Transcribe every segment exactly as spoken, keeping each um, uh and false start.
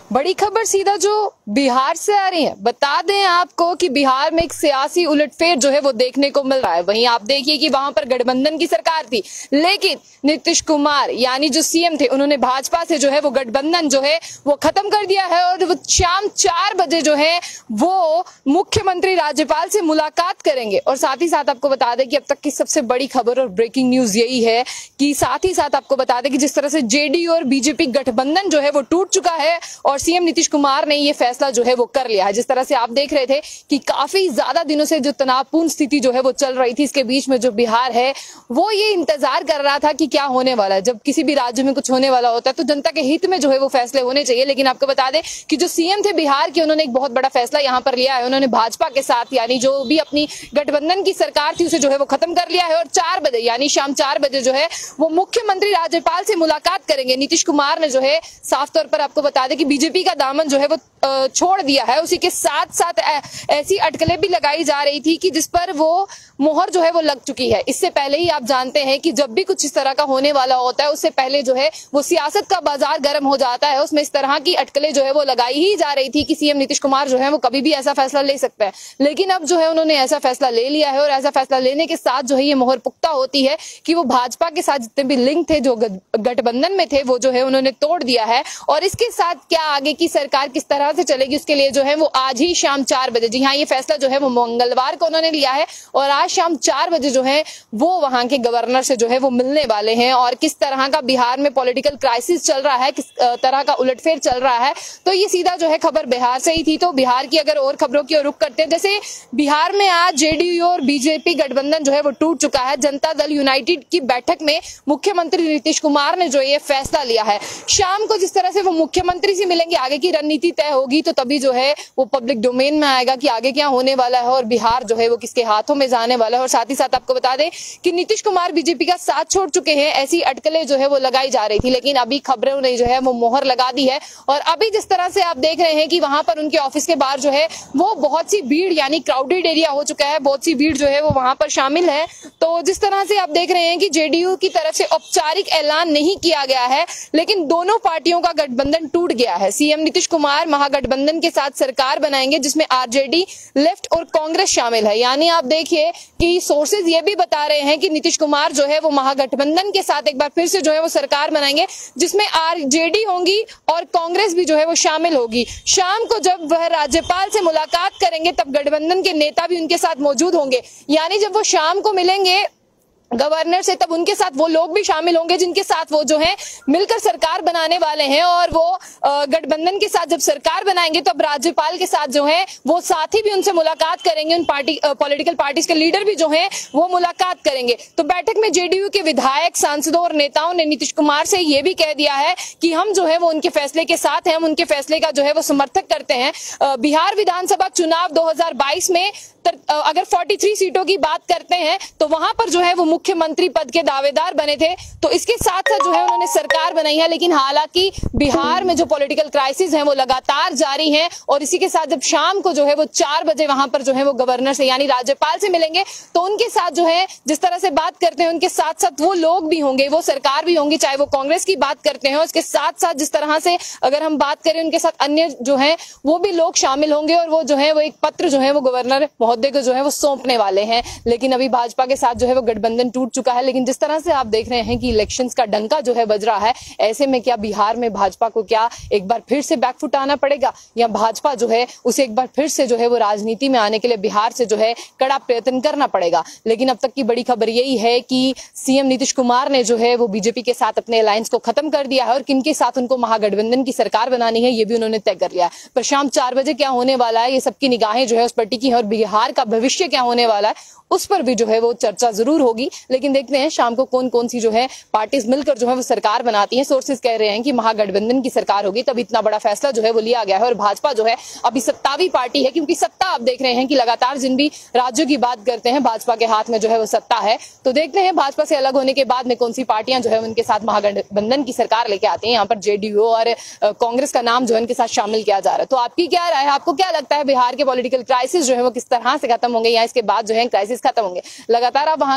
बड़ी खबर सीधा जो बिहार से आ रही है। बता दें आपको कि बिहार में एक सियासी उलटफेर जो है वो देखने को मिल रहा है। वहीं आप देखिए कि वहां पर गठबंधन की सरकार थी, लेकिन नीतीश कुमार यानी जो सीएम थे उन्होंने भाजपा से जो है वो गठबंधन जो है वो खत्म कर दिया है और वो शाम चार बजे जो है वो मुख्यमंत्री राज्यपाल से मुलाकात करेंगे। और साथ ही साथ आपको बता दें कि अब तक की सबसे बड़ी खबर और ब्रेकिंग न्यूज यही है कि साथ ही साथ आपको बता दें कि जिस तरह से जेडीयू और बीजेपी गठबंधन जो है वो टूट चुका है और सीएम नीतीश कुमार ने ये फैसला जो है वो कर लिया है। जिस तरह से आप देख रहे थे कि काफी ज्यादा दिनों से जो तनावपूर्ण स्थिति जो है वो चल रही थी, इसके बीच में जो बिहार है वो ये इंतजार कर रहा था कि क्या होने वाला है। जब किसी भी राज्य में कुछ होने वाला होता है तो जनता के हित में जो है वो फैसले होने चाहिए। लेकिन आपको बता दें कि जो सीएम थे बिहार के, उन्होंने एक बहुत बड़ा फैसला यहाँ पर लिया है। उन्होंने भाजपा के साथ यानी जो भी अपनी गठबंधन की सरकार थी उसे जो है वो खत्म कर लिया है और चार बजे यानी शाम चार बजे जो है वो मुख्यमंत्री राज्यपाल से मुलाकात करेंगे। नीतीश कुमार ने जो है साफ तौर पर आपको बता दें कि बीजेपी का दामन जो है वो छोड़ दिया है। उसी के साथ साथ ऐसी अटकलें भी लगाई जा रही थी कि जिस पर वो मोहर जो है वो लग चुकी है। इससे पहले ही आप जानते हैं कि जब भी कुछ इस तरह का होने वाला होता है उससे पहले जो है वो सियासत का बाजार गर्म हो जाता है। उसमें इस तरह की अटकलें जो है वो लगाई ही जा रही थी कि सीएम नीतीश कुमार जो है वो कभी भी ऐसा फैसला ले सकता है। लेकिन अब जो है उन्होंने ऐसा फैसला ले लिया है और ऐसा फैसला लेने के साथ जो है ये मोहर पुख्ता होती है कि वो भाजपा के साथ जितने भी लिंक थे, जो गठबंधन में थे, वो जो है उन्होंने तोड़ दिया है। और इसके साथ क्या आगे की सरकार किस तरह से चलेगी उसके लिए जो है वो आज ही शाम चार बजे, जी हाँ, ये फैसला जो है वो मंगलवार को उन्होंने लिया है और आज शाम चार बजे जो है वो वहां के गवर्नर से जो है वो मिलने वाले हैं। और किस तरह का बिहार में पॉलिटिकल क्राइसिस चल रहा है, किस तरह का उलटफेर चल रहा है, तो ये सीधा जो है खबर बिहार से ही थी। तो बिहार की अगर और खबरों की ओर रुख करते हैं, जैसे बिहार में आज जेडीयू और बीजेपी गठबंधन जो है वो टूट चुका है। जनता दल यूनाइटेड की बैठक में मुख्यमंत्री नीतीश कुमार ने जो ये फैसला लिया है। शाम को जिस तरह से वो मुख्यमंत्री से मिलेंगे, आगे की रणनीति तय होगी तो तभी जो है वो पब्लिक डोमेन में आएगा कि आगे क्या होने वाला है और बिहार जो है वो किसके हाथों में जाने वाला है। और साथ ही साथ आपको बता दें कि नीतीश कुमार बीजेपी का साथ छोड़ चुके हैं। ऐसी अटकलें जो है वो लगाई जा रही थी, लेकिन अभी खबरों ने जो है वो मोहर लगा दी है। और अभी जिस तरह से आप देख रहे हैं कि वहां पर उनके ऑफिस के बाहर जो है वो बहुत सी भीड़ यानी क्राउडेड एरिया हो चुका है, बहुत सी भीड़ जो है वो वहां पर शामिल है। तो जिस तरह से आप देख रहे हैं कि जेडीयू की तरफ से औपचारिक ऐलान नहीं किया गया है, लेकिन दोनों पार्टियों का गठबंधन टूट गया है। सीएम नीतीश कुमार महागठबंधन के साथ सरकार बनाएंगे जिसमें आरजेडी, लेफ्ट और कांग्रेस शामिल है। यानी आप देखिए कि सोर्सेज ये भी बता रहे हैं कि नीतीश कुमार जो है वो महागठबंधन के साथ एक बार फिर से जो है वो सरकार बनाएंगे जिसमें आरजेडी होंगी और कांग्रेस भी जो है वो शामिल होगी। शाम को जब वह राज्यपाल से मुलाकात करेंगे तब गठबंधन के नेता भी उनके साथ मौजूद होंगे। यानी जब वो शाम को मिलेंगे गवर्नर से तब उनके साथ वो लोग भी शामिल होंगे जिनके साथ वो जो है मिलकर सरकार बनाने वाले हैं। और वो गठबंधन के साथ जब सरकार बनाएंगे तो अब राज्यपाल के साथ जो है वो साथी भी उनसे मुलाकात करेंगे। उन पार्टी पॉलिटिकल पार्टीज के लीडर भी जो हैं वो मुलाकात करेंगे। तो बैठक में जेडीयू के विधायक, सांसदों और नेताओं ने नीतीश कुमार से ये भी कह दिया है कि हम जो है वो उनके फैसले के साथ हैं, हम उनके फैसले का जो है वो समर्थक करते हैं। बिहार विधानसभा चुनाव दो हजार बाईस में अगर तैंतालीस सीटों की बात करते हैं तो वहां पर जो है वो मुख्यमंत्री पद के दावेदार बने थे। तो इसके साथ साथ जो है उन्होंने सरकार बनाई है। लेकिन हालांकि बिहार में जो पॉलिटिकल क्राइसिस है वो लगातार जारी है और इसी के साथ जब शाम को जो है वो चार बजे वहां पर जो है वो गवर्नर से यानी राज्यपाल से मिलेंगे तो उनके साथ जो है जिस तरह से बात करते हैं उनके साथ साथ वो लोग भी होंगे, वो सरकार भी होंगी, चाहे वो कांग्रेस की बात करते हैं। उसके साथ साथ जिस तरह से अगर हम बात करें उनके साथ अन्य जो है वो भी लोग शामिल होंगे और वो जो है वो एक पत्र जो है वो गवर्नर महोदय को जो है वो सौंपने वाले हैं। लेकिन अभी भाजपा के साथ जो है वो गठबंधन टूट चुका है। लेकिन जिस तरह से आप देख रहे हैं कि इलेक्शंस का डंका जो है बज रहा है, ऐसे में क्या बिहार में भाजपा को क्या एक बार फिर से बैकफुट आना पड़ेगा या भाजपा जो है उसे एक बार फिर से जो है वो राजनीति में आने के लिए बिहार से जो है कड़ा प्रयत्न करना पड़ेगा। लेकिन अब तक की बड़ी खबर यही है कि सीएम नीतीश कुमार ने जो है वो बीजेपी के साथ अपने अलायंस को खत्म कर दिया है और किनके साथ उनको महागठबंधन की सरकार बनानी है ये भी उन्होंने तय कर लिया है। पर शाम चार बजे क्या होने वाला है ये सबकी निगाहें जो है उस पर टिकी है और बिहार का भविष्य क्या होने वाला है उस पर भी जो है वो चर्चा जरूर होगी। लेकिन देखते हैं शाम को कौन कौन सी जो है पार्टीज मिलकर जो है वो सरकार बनाती हैं। सोर्सेज कह रहे हैं कि महागठबंधन की सरकार होगी, तब इतना बड़ा फैसला जो है वो लिया गया है। और भाजपा जो है अभी सत्तावी पार्टी है, क्योंकि सत्ता आप देख रहे हैं कि लगातार जिन भी राज्यों की बात करते हैं भाजपा के हाथ में जो है वो सत्ता है। तो देखते हैं भाजपा से अलग होने के बाद में कौन सी पार्टियां जो है उनके साथ महागठबंधन की सरकार लेके आती है। यहाँ पर जेडीयू और कांग्रेस का नाम जो है उनके साथ शामिल किया जा रहा है। तो आपकी क्या राय है? आपको क्या लगता है बिहार के पॉलिटिकल क्राइसिस जो है वो किस तरह से खत्म होंगे या इसके बाद जो है क्राइसिस खत्म होंगे? लगातार आप वहां का माहौल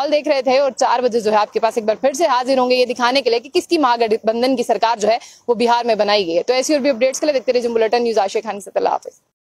सवाल देख रहे थे और चार बजे जो है आपके पास एक बार फिर से हाजिर होंगे ये दिखाने के लिए कि किसकी महागठबंधन की सरकार जो है वो बिहार में बनाई गई है। तो ऐसी और भी अपडेट्स के लिए देखते रहिए बुलेटिन न्यूज। आशिया खान से, अल्लाह हाफिज।